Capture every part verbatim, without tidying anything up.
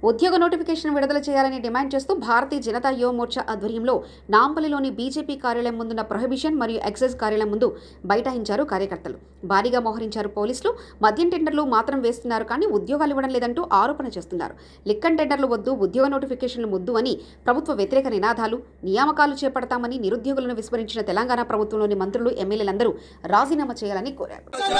ఉద్యోగ నోటిఫికేషన్ విడుదల చేయాలని డిమాండ్ చేస్తూ భారతీయ జనతా యువ మోర్చా ఆధ్వర్యంలో నాంపల్లిలోని బీజేపీ కార్యాలయం ముందున్న ప్రొహిబిషన్ మరియు ఎక్సైజ్ కార్యాలయం ముందు బైఠాయించారు కార్యకర్తలు. భారీగా మోహరించారు పోలీసులు. మద్యం టెండర్లు మాత్రం వేస్తున్నారు కానీ ఉద్యోగాలు ఇవ్వడం లేదంటూ ఆరోపణ చేస్తున్నారు. లిక్కన్ టెండర్లు వద్దు, ఉద్యోగ నోటిఫికేషన్లు ముద్దు అని ప్రభుత్వ వ్యతిరేక నినాదాలు, నియామకాలు చేపడతామని నిరుద్యోగులను విస్మరించిన తెలంగాణ ప్రభుత్వంలోని మంత్రులు, ఎమ్మెల్యేలందరూ రాజీనామా చేయాలని కోరారు.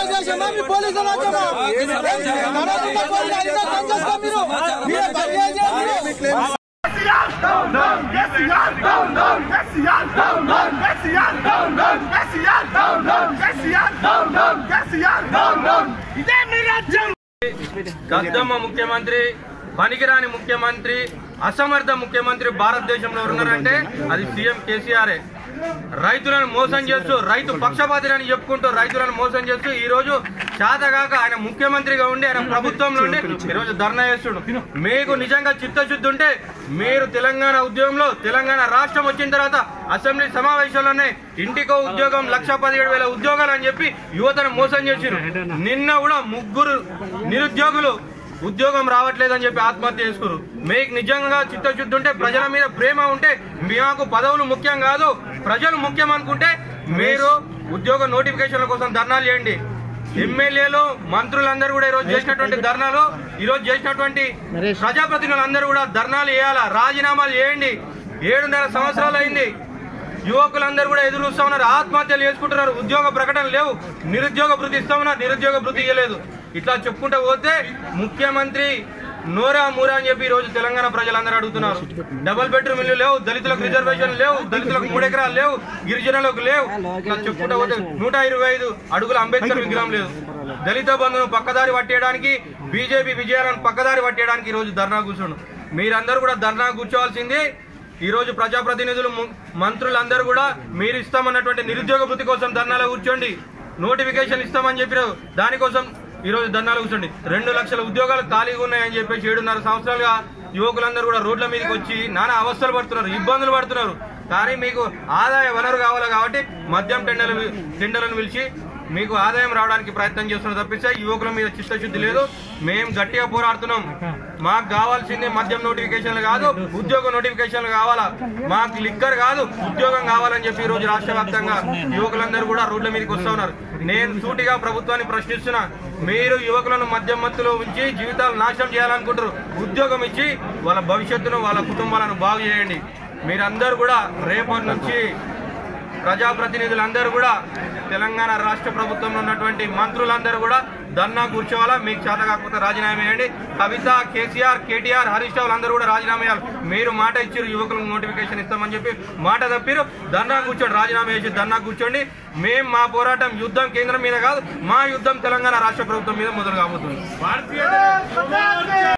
దద్దమ్మ ముఖ్యమంత్రి, పనికిరాని ముఖ్యమంత్రి, అసమర్థ ముఖ్యమంత్రి భారతదేశంలో ఉన్నారంటే అది సీఎం కేసీఆర్. రైతులను మోసం చేస్తూ, రైతు పక్షపాతిని చెప్పుకుంటూ రైతులను మోసం చేస్తూ ఈ రోజు చేతగాక ఆయన ముఖ్యమంత్రిగా ఉండి ఆయన ప్రభుత్వంలో ఉండి ఈరోజు ధర్నా చేస్తుడు. మీకు నిజంగా చిత్తశుద్ధి ఉంటే మీరు తెలంగాణ ఉద్యోగంలో తెలంగాణ రాష్ట్రం వచ్చిన తర్వాత అసెంబ్లీ సమావేశంలోనే ఇంటికో ఉద్యోగం లక్ష పదిహేడు వేల ఉద్యోగాలు అని చెప్పి యువతను మోసం చేసిరు. నిన్న కూడా ముగ్గురు నిరుద్యోగులు ఉద్యోగం రావట్లేదని చెప్పి ఆత్మహత్య చేసుకున్నారు. మీకు నిజంగా చిత్తశుద్ధి ఉంటే, ప్రజల మీద ప్రేమ ఉంటే, మాకు పదవులు ముఖ్యం కాదు ప్రజలు ముఖ్యం అనుకుంటే మీరు ఉద్యోగ నోటిఫికేషన్ల కోసం ధర్నాలు చేయండి. ఎమ్మెల్యేలు, మంత్రులందరూ కూడా ఈరోజు చేసినటువంటి ధర్నాలు, ఈరోజు చేసినటువంటి ప్రజాప్రతినిధులందరూ కూడా ధర్నాలు చేయాలా, రాజీనామాలు చేయండి. ఏడున్నర సంవత్సరాలు అయింది. యువకులందరూ కూడా ఎదురు చూస్తా ఉన్నారు, ఆత్మహత్యలు చేసుకుంటున్నారు. ఉద్యోగ ప్రకటన లేవు, నిరుద్యోగ భృతి ఇస్తా ఉన్నారు, నిరుద్యోగ భృతి ఇవ్వలేదు. ఇట్లా చెప్పుకుంటూ పోతే ముఖ్యమంత్రి నోరా మూరా అని చెప్పి ఈ రోజు తెలంగాణ ప్రజలందరూ అడుగుతున్నారు. డబుల్ బెడ్రూమ్ ఇల్లు లేవు, దళితులకు రిజర్వేషన్ లేవు, దళితులకు మూడు ఎకరాలు లేవు, గిరిజనులకు లేవు. ఇట్లా చెప్పుకుంటూ పోతే నూట ఇరవై ఐదు అడుగుల అంబేద్కర్ విగ్రహం లేదు. దళిత బంధును పక్కదారి పట్టేయడానికి, బీజేపీ విజయాలను పక్కదారి పట్టేయడానికి ఈ రోజు ధర్నా కూర్చోండు. మీరందరూ కూడా ధర్నా కూర్చోవాల్సింది. ఈ రోజు ప్రజాప్రతినిధులు, మంత్రులందరూ కూడా మీరు ఇస్తామన్నటువంటి నిరుద్యోగ భృతి కోసం ధర్నాలో కూర్చోండి. నోటిఫికేషన్ ఇస్తామని చెప్పారు, దానికోసం ఈ రోజు ధర్నాలు కూర్చోండి. రెండు లక్షల ఉద్యోగాలు ఖాళీగా ఉన్నాయని చెప్పేసి ఏడున్నర సంవత్సరాలుగా యువకులందరూ కూడా రోడ్ల మీదకి వచ్చి నానా అవస్థలు పడుతున్నారు, ఇబ్బందులు పడుతున్నారు. కానీ మీకు ఆదాయ వనరు కావాలి కాబట్టి మద్యం టెండర్లు టెండర్లను పిలిచి మీకు ఆదాయం రావడానికి ప్రయత్నం చేస్తున్నారు తప్పిస్తే యువకుల మీద చిత్తశుద్ధి లేదు. మేము గట్టిగా పోరాడుతున్నాం. మాకు కావాల్సింది మద్యం నోటిఫికేషన్లు కాదు, ఉద్యోగ నోటిఫికేషన్లు కావాలా. మాకు లిక్కర్ కాదు, ఉద్యోగం కావాలని చెప్పి ఈ రోజు రాష్ట్ర వ్యాప్తంగా యువకులందరూ కూడా రోడ్ల మీదకి వస్తా ఉన్నారు. నేను సూటిగా ప్రభుత్వాన్ని ప్రశ్నిస్తున్నా, మీరు యువకులను మద్యం మత్తులో ఉంచి జీవితాలు నాశనం చేయాలనుకుంటారు. ఉద్యోగం ఇచ్చి వాళ్ళ భవిష్యత్తును, వాళ్ళ కుటుంబాలను బాగు చేయండి. మీరందరూ కూడా రేపటి నుంచి ప్రజాప్రతినిధులందరూ కూడా తెలంగాణ రాష్ట్ర ప్రభుత్వంలో ఉన్నటువంటి మంత్రులందరూ కూడా ధర్నా కూర్చోవాలా. మీకు చేత కాకపోతే రాజీనామా చేయండి. కవిత, కేసీఆర్, కేటీఆర్, హరీష్ రావు అందరూ కూడా రాజీనామా చేయాలి. మీరు మాట ఇచ్చారు యువకులకు నోటిఫికేషన్ ఇస్తామని చెప్పి, మాట తప్పిరు. ధర్నా కూర్చోండి, రాజీనామా చేసి ధర్నా కూర్చోండి. మేము మా పోరాటం యుద్ధం కేంద్రం మీద కాదు, మా యుద్ధం తెలంగాణ రాష్ట్ర ప్రభుత్వం మీద మొదలు కాబోతుంది.